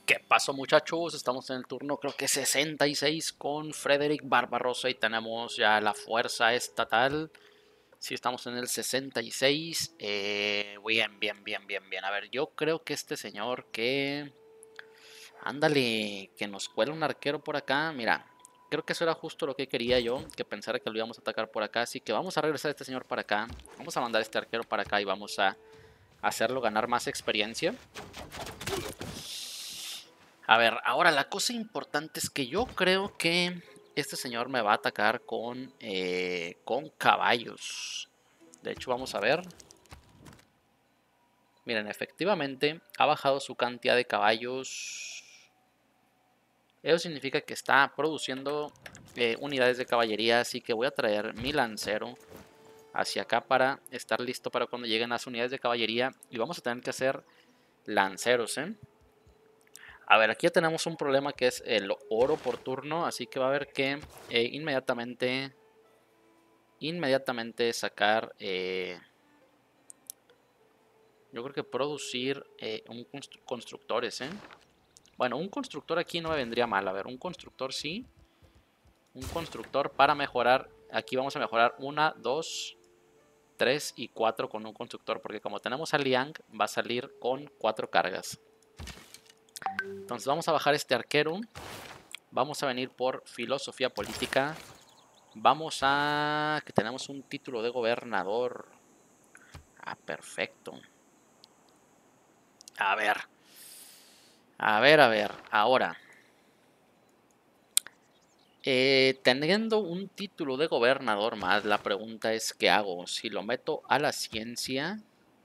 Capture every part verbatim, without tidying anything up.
¿Qué pasó, muchachos? Estamos en el turno creo que sesenta y seis con Frederick Barbarossa y tenemos ya la fuerza estatal. Sí, estamos en el sesenta y seis. Eh, bien, bien, bien, bien, bien. A ver, yo creo que este señor que... Ándale, que nos cuela un arquero por acá. Mira, creo que eso era justo lo que quería yo, que pensara que lo íbamos a atacar por acá. Así que vamos a regresar a este señor para acá. Vamos a mandar a este arquero para acá y vamos a hacerlo ganar más experiencia. A ver, ahora la cosa importante es que yo creo que este señor me va a atacar con, eh, con caballos. De hecho, vamos a ver. Miren, efectivamente ha bajado su cantidad de caballos. Eso significa que está produciendo eh, unidades de caballería, así que voy a traer mi lancero hacia acá para estar listo para cuando lleguen las unidades de caballería. Y vamos a tener que hacer lanceros, ¿eh? A ver, aquí ya tenemos un problema que es el oro por turno, así que va a haber que eh, inmediatamente, inmediatamente sacar, eh, yo creo que producir eh, un constru constructores, ¿eh? Bueno, un constructor aquí no me vendría mal, a ver, un constructor sí, un constructor para mejorar, aquí vamos a mejorar una, dos, tres y cuatro con un constructor, porque como tenemos a Liang, va a salir con cuatro cargas. Entonces vamos a bajar este arquero, vamos a venir por filosofía política. Vamos a... que tenemos un título de gobernador. Ah, perfecto. A ver. A ver, a ver. Ahora. Eh, teniendo un título de gobernador más, la pregunta es ¿qué hago? Si lo meto a la ciencia...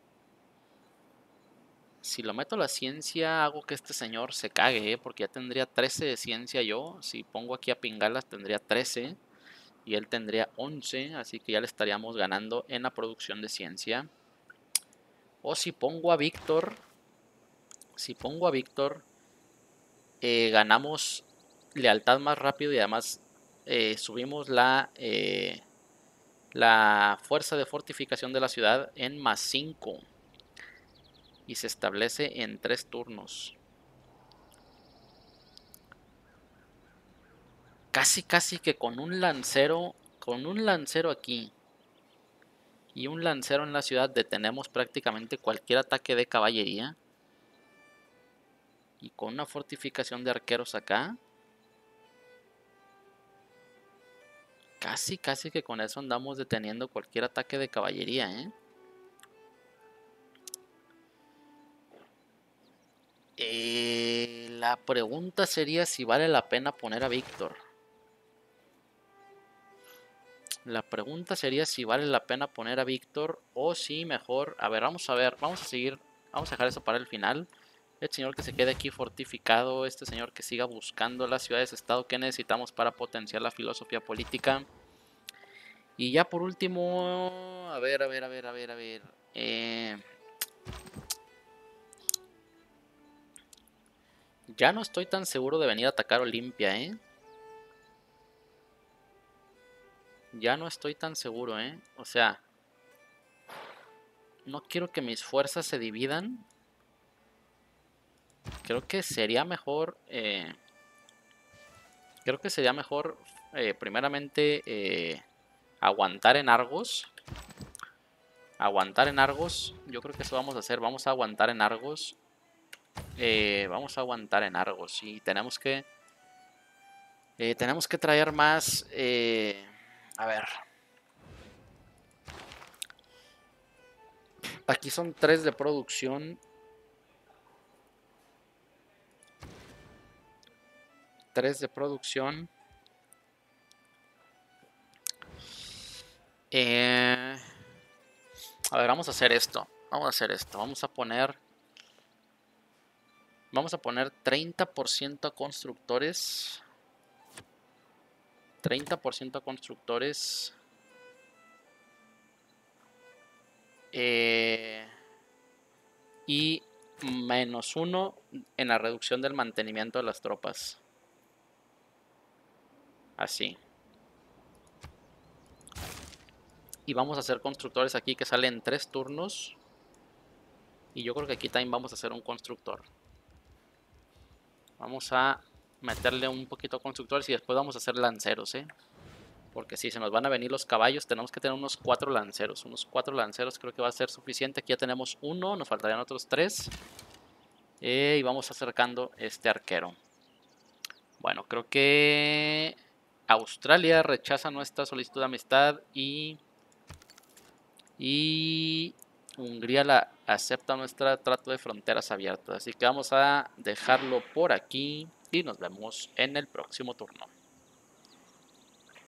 Si lo meto a la ciencia, hago que este señor se cague, ¿eh? Porque ya tendría trece de ciencia yo. Si pongo aquí a Pingalas, tendría trece. Y él tendría once. Así que ya le estaríamos ganando en la producción de ciencia. O si pongo a Víctor... Si pongo a Víctor, eh, ganamos lealtad más rápido y además eh, subimos la, eh, la fuerza de fortificación de la ciudad en más cinco. Y se establece en tres turnos. Casi, casi que con un lancero, con un lancero aquí y un lancero en la ciudad detenemos prácticamente cualquier ataque de caballería. Y con una fortificación de arqueros acá, casi, casi que con eso andamos deteniendo cualquier ataque de caballería, ¿eh? Eh, la pregunta sería si vale la pena poner a Víctor. La pregunta sería si vale la pena poner a Víctor o si mejor... A ver, vamos a ver, vamos a seguir, vamos a dejar eso para el final. El señor que se quede aquí fortificado, este señor que siga buscando las ciudades-estado que necesitamos para potenciar la filosofía política. Y ya por último, a ver, a ver, a ver, a ver, a ver. Eh, ya no estoy tan seguro de venir a atacar Olimpia, ¿eh? Ya no estoy tan seguro, ¿eh? O sea, no quiero que mis fuerzas se dividan. Creo que sería mejor... Eh, creo que sería mejor, eh, primeramente, eh, aguantar en Argos. Aguantar en Argos. Yo creo que eso vamos a hacer. Vamos a aguantar en Argos. Eh, vamos a aguantar en Argos. Y tenemos que... Eh, tenemos que traer más... Eh, a ver... Aquí son tres de producción. Tres de producción. Eh, a ver, vamos a hacer esto. Vamos a hacer esto. Vamos a poner... Vamos a poner treinta por ciento a constructores. treinta por ciento a constructores. Eh, y menos uno en la reducción del mantenimiento de las tropas. Así. Y vamos a hacer constructores aquí que salen en tres turnos. Y yo creo que aquí también vamos a hacer un constructor. Vamos a meterle un poquito a constructores y después vamos a hacer lanceros, ¿eh? Porque si se nos van a venir los caballos, tenemos que tener unos cuatro lanceros. Unos cuatro lanceros creo que va a ser suficiente. Aquí ya tenemos uno, nos faltarían otros tres. Eh, y vamos acercando este arquero. Bueno, creo que Australia rechaza nuestra solicitud de amistad y, y Hungría la acepta nuestro trato de fronteras abiertas. Así que vamos a dejarlo por aquí y nos vemos en el próximo turno.